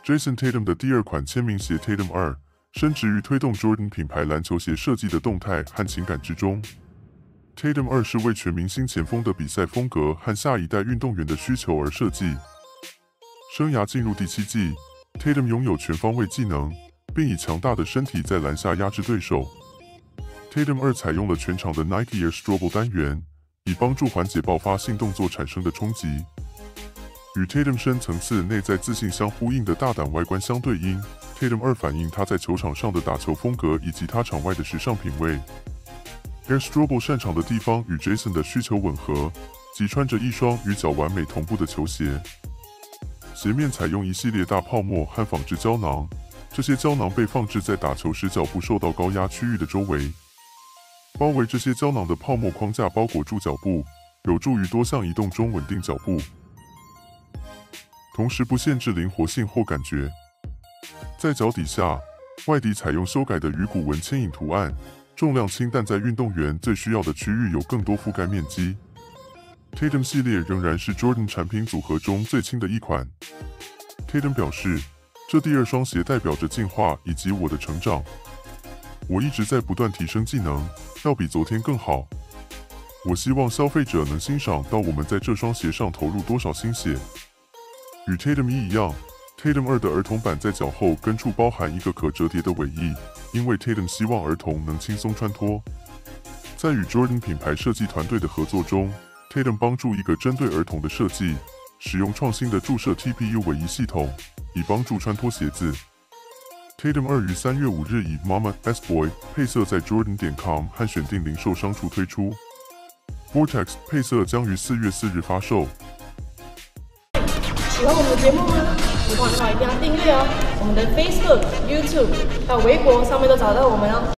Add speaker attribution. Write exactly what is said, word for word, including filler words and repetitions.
Speaker 1: Jason Tatum 的第二款签名鞋 Tatum 二，深植于推动 Jordan 品牌篮球鞋设计的动态和情感之中。Tatum 二是为全明星前锋的比赛风格和下一代运动员的需求而设计。生涯进入第七季 ，Tatum 拥有全方位技能，并以强大的身体在篮下压制对手。Tatum 二采用了全长的 Nike Air Strobel 单元，以帮助缓解爆发性动作产生的冲击。与 Tatum 深层次内在自信相呼应的大胆外观相对应 ，Tatum 二反映他在球场上的打球风格以及他场外的时尚品味。Air Strobel 擅长的地方与 Jason 的需求吻合，即穿着一双与脚完美同步的球鞋。鞋面采用一系列大泡沫和仿制胶囊，这些胶囊被放置在打球时脚部受到高压区域的周围。包围这些胶囊的泡沫框架包裹住脚部，有助于多项移动中稳定脚步。同时不限制灵活性或感觉。在脚底下，外底采用修改的鱼骨纹牵引图案，重量轻，但在运动员最需要的区域有更多覆盖面积。Tatum 系列仍然是 Jordan 产品组合中最轻的一款。Tatum 表示，这第二双鞋代表着进化以及我的成长。我一直在不断提升技能，要比昨天更好。我希望消费者能欣赏到我们在这双鞋上投入多少心血。与 Tatum 一一样 ，Tatum 二的儿童版在脚后跟处包含一个可折叠的尾翼，因为 Tatum 希望儿童能轻松穿脱。在与 Jordan 品牌设计团队的合作中 ，Tatum 帮助一个针对儿童的设计，使用创新的注射 T P U 尾翼系统，以帮助穿脱鞋子。Tatum 二于三月五日以 Mama S Boy 配色在 Jordan 点 com 和选定零售商处推出。Vortex 配色将于四月四日发售。
Speaker 2: 喜欢我们的节目吗？喜欢的话一定要订阅哦！我们的 Facebook、YouTube 还有微博上面都找到我们哦。